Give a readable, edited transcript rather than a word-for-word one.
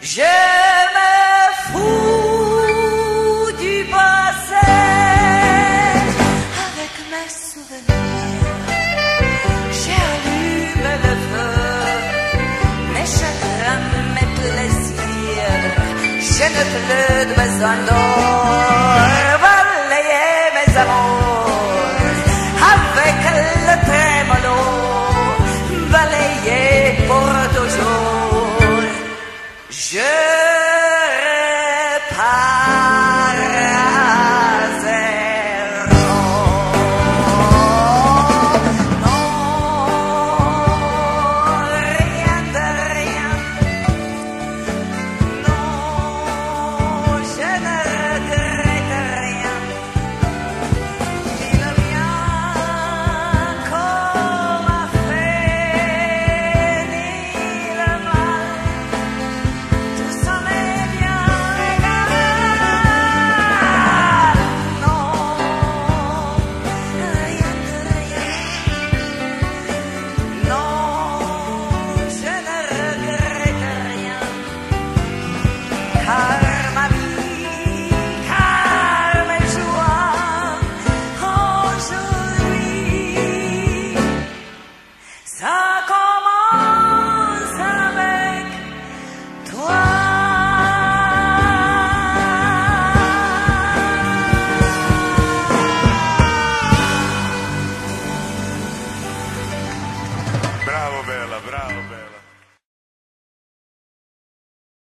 Je me fous du passé avec mes souvenirs. J'allume le feu, mes chagrins, mes plaisirs. Je n'ai plus besoin d'or, balayer mes amours avec le trémolo, balayer pour toujours. Je